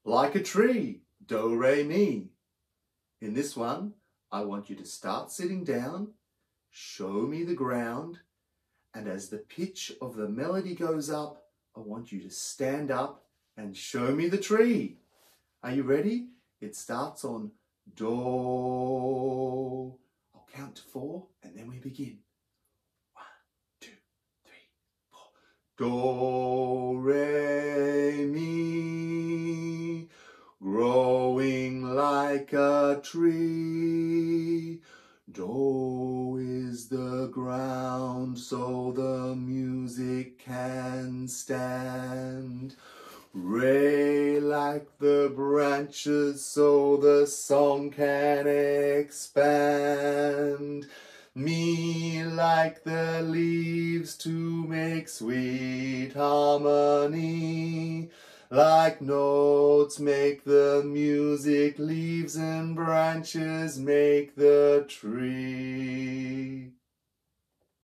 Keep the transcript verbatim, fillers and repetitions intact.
like a tree, do, re, mi. In this one, I want you to start sitting down, show me the ground, and as the pitch of the melody goes up, I want you to stand up and show me the tree. Are you ready? It starts on do. I'll count to four and then we begin. One, two, three, four. Do, re, mi. Growing like a tree. Do is the ground so the music can stand. Re like the branches so the song can expand. Mi like the leaves to make sweet harmony. Like notes make the music, leaves and branches make the tree.